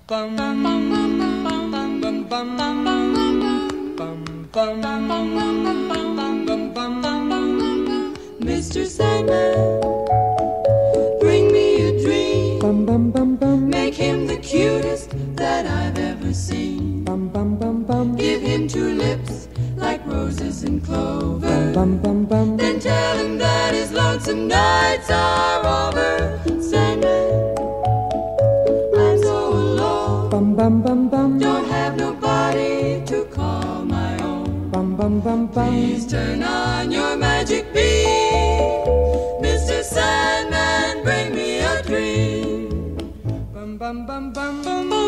bum bum bum bum bum bum bum bum bum. Mr. Sandman, bring me a dream. Bum bum bum bum. Make him the cutest that I've ever seen. Bum bum bum bum. Give him two lips like roses and clover. Bum bum bum. Then tell him that his lonesome nights are over. Sandman, I'm so alone. Bum bum bum bum. Don't have nobody to call my own. Bum bum bum bum. Please turn on your magic beam. Mr. Sandman, bring me a dream. Bum bum bum bum bum.